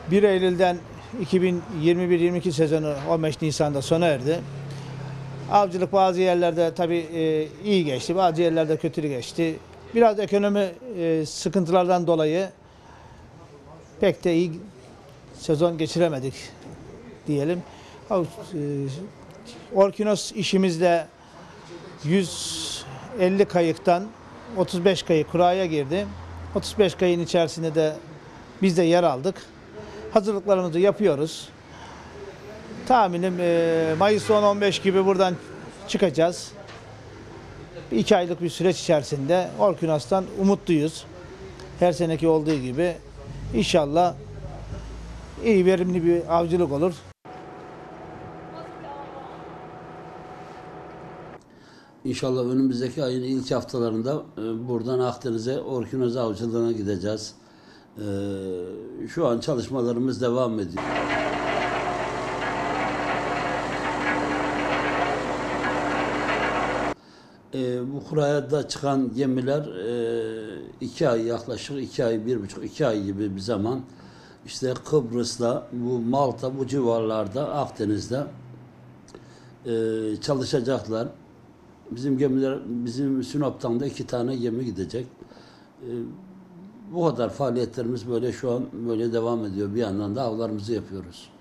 1 Eylül'den 2021-22 sezonu 15 Nisan'da sona erdi. Avcılık bazı yerlerde tabii iyi geçti, bazı yerlerde kötü geçti. Biraz ekonomi sıkıntılardan dolayı pek de iyi sezon geçiremedik diyelim. Orkinos işimizde 150 kayıktan 35 kayık kuraya girdi. 35 kayığın içerisinde de biz de yer aldık. Hazırlıklarımızı yapıyoruz. Tahminim Mayıs 10-15 gibi buradan çıkacağız. 2 aylık bir süreç içerisinde Orkinos'tan umutluyuz. Her seneki olduğu gibi inşallah iyi, verimli bir avcılık olur. İnşallah önümüzdeki ayın ilk haftalarında buradan Akdeniz'e Orkinos avcılığına gideceğiz. Şu an çalışmalarımız devam ediyor. Bu kuraya çıkan gemiler 2 ay, yaklaşık 2 ay, 1,5-2 ay gibi bir zaman işte Kıbrıs'ta, bu Malta, bu civarlarda, Akdeniz'de çalışacaklar. Bizim gemiler, bizim Sinop'tan da 2 tane gemi gidecek. Bu kadar faaliyetlerimiz böyle şu an böyle devam ediyor. Bir yandan da avlarımızı yapıyoruz.